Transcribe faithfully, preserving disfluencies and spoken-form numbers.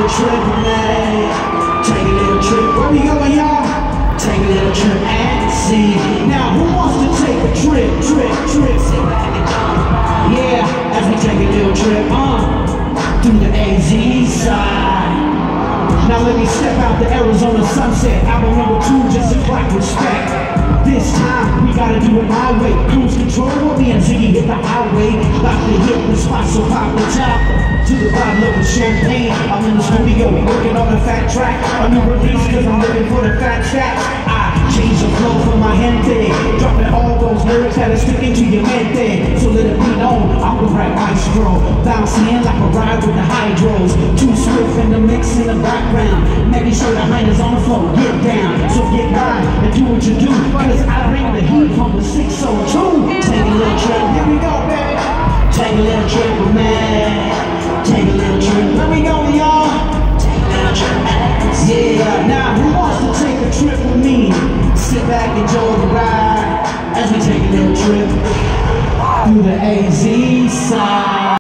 trip with me. Take a little trip. Where we going, y'all? Take a little trip and see. Now, who wants to take a trip, trip, trip? Yeah, as we take a little trip, uh, through the A Z side. Now let me step out the Arizona sunset. Album number two, just a clap respect. This time, we gotta do it my way. Cruise control, we'll be and Ziggy hit the highway. About to hit the spot, so pop the top to the bottle of champagne. I'm in the studio, working on a fat track. A new release, cause I'm living for the fat stacks. I change the flow for my gente, dropping all those lyrics that are sticking to your mente. So let it be known, I'm the rap maestro, bouncing like a ride with the hydros. Too swift in the mix in the background, making sure the hand is on the floor. Get down, so get down and do what you do, cause I bring the heat from the six oh two. Take a little trip, here we go, baby. Take a little trip with me. Take a little trip, where we going, y'all? Take a little trip, yeah. Now who wants to take a trip with me? Sit back, enjoy the ride as we take a little trip through the A Z side.